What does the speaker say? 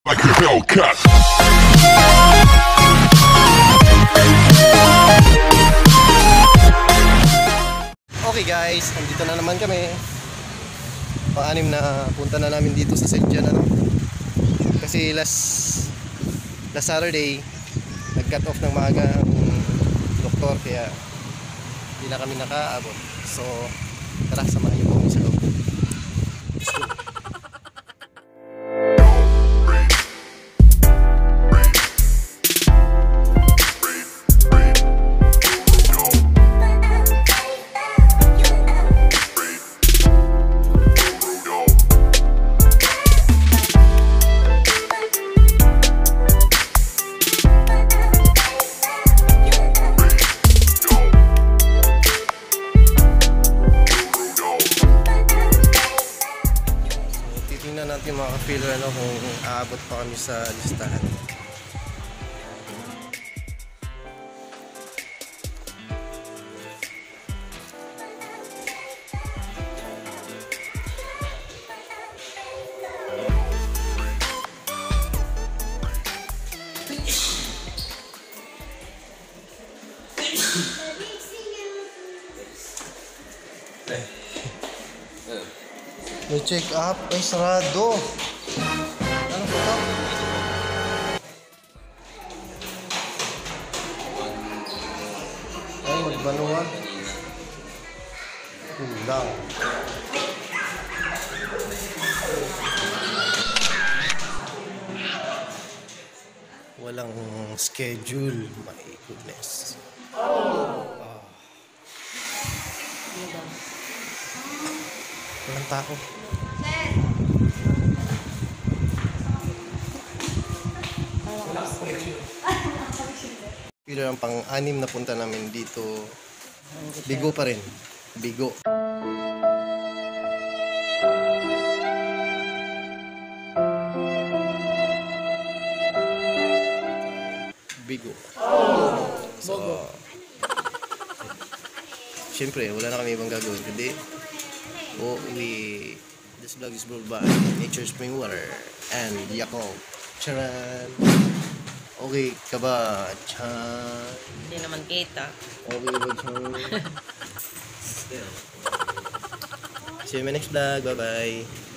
Like a Hellcat. Okay guys, andito na naman kami. Pang-anim na punta na namin dito sa St. John, kasi last Saturday nag-cut off ng maaga ang doktor, kaya hindi na kami nakaabot. So tara, samahan niyo po kami sa loob. Let's go. Tingnan natin mga ka-filler kung aabot pa kami sa listahan. May check up, ay sarado. Ano po ito? Ay, magbanuan. Kulang. Walang schedule. My goodness. Walang tao. Pero ang pang-anim na punta namin dito, Bigo pa rin. Bigo. Bigo. So, siyempre, wala na kami ibang gagawin. Kundi, this vlog is brought by Nature Spring Water and Yakult. Charan! Okay ka ba, Chan? Hindi naman kita. Okay ba, Chan? See you in my next vlog. Bye-bye.